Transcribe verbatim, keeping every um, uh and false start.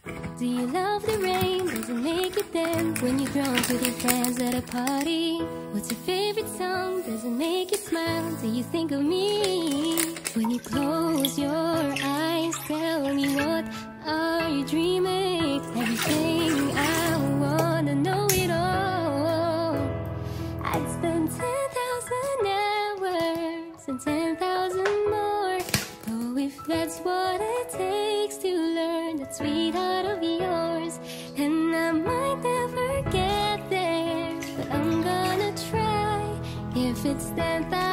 Do you love the rain? Does it make you dance when you're drunk with your friends at a party? What's your favorite song? Does it make you smile? Do you think of me? When you close your eyes, tell me, what are you dreaming? Everything I wanna know it all. I'd spend ten thousand hours and ten thousand more. Oh, if that's what it takes to learn that sweetheart of yours. And I might never get there, but I'm gonna try. If it's ten thousand